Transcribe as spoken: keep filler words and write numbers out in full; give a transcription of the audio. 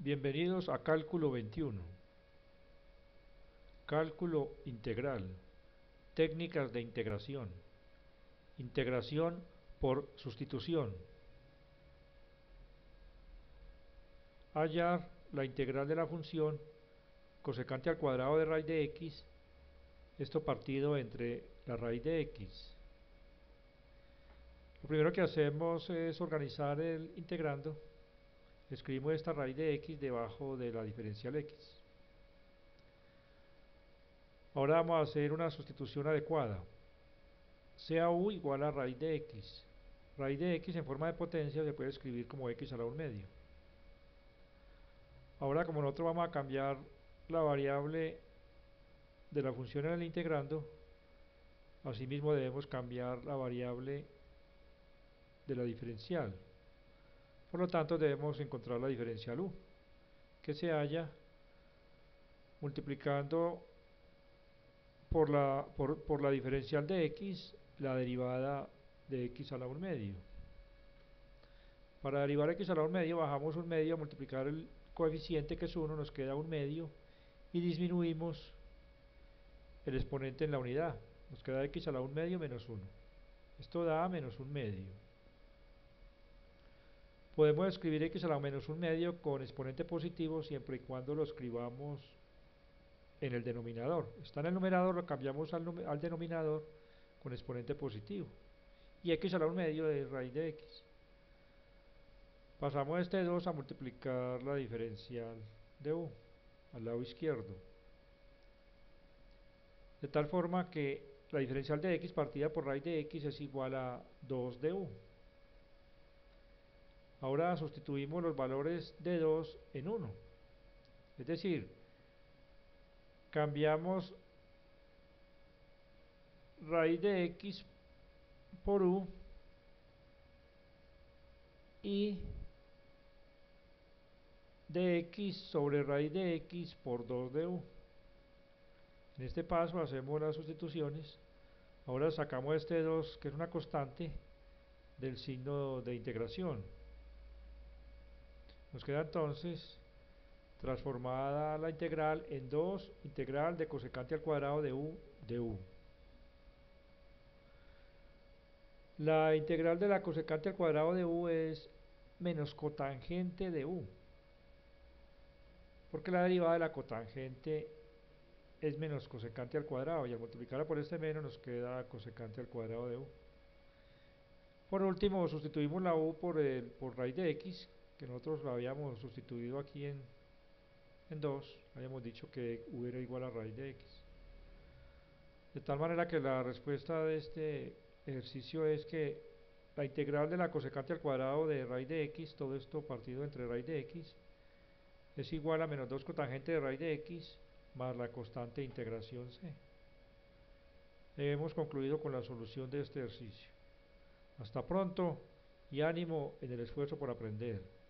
Bienvenidos a Cálculo veintiuno. Cálculo integral. Técnicas de integración. Integración por sustitución. Hallar la integral de la función cosecante al cuadrado de raíz de x, esto partido entre la raíz de x. Lo primero que hacemos es organizar el integrando. Escribimos esta raíz de x debajo de la diferencial x. Ahora vamos a hacer una sustitución adecuada. Sea u igual a raíz de x. Raíz de x en forma de potencia se puede escribir como x a la un medio. Ahora, como nosotros vamos a cambiar la variable de la función en el integrando, asimismo debemos cambiar la variable de la diferencial. Por lo tanto, debemos encontrar la diferencial u, que se halla multiplicando por la, por, por la diferencial de x, la derivada de x a la un medio. Para derivar x a la un medio, bajamos un medio a multiplicar el coeficiente, que es uno, nos queda un medio, y disminuimos el exponente en la unidad. Nos queda x a la un medio menos uno. Esto da menos un medio. Podemos escribir x a la menos un medio con exponente positivo siempre y cuando lo escribamos en el denominador. Está en el numerador, lo cambiamos al, al denominador con exponente positivo. Y x a la un medio es raíz de x. Pasamos este dos a multiplicar la diferencial de u al lado izquierdo. De tal forma que la diferencial de x partida por raíz de x es igual a dos de u. Ahora sustituimos los valores de dos en uno. Es decir, cambiamos raíz de x por u y de x sobre raíz de x por dos de u. En este paso hacemos las sustituciones. Ahora sacamos este dos, que es una constante, del signo de integración. Nos queda entonces transformada la integral en dos integral de cosecante al cuadrado de u de u. La integral de la cosecante al cuadrado de u es menos cotangente de u, porque la derivada de la cotangente es menos cosecante al cuadrado, y al multiplicarla por este menos nos queda cosecante al cuadrado de u. Por último, sustituimos la u por, el, por raíz de x, que nosotros la habíamos sustituido aquí en, en dos, habíamos dicho que u era igual a raíz de x. De tal manera que la respuesta de este ejercicio es que la integral de la cosecante al cuadrado de raíz de x, todo esto partido entre raíz de x, es igual a menos dos cotangente de raíz de x más la constante de integración c. Hemos concluido con la solución de este ejercicio. Hasta pronto y ánimo en el esfuerzo por aprender.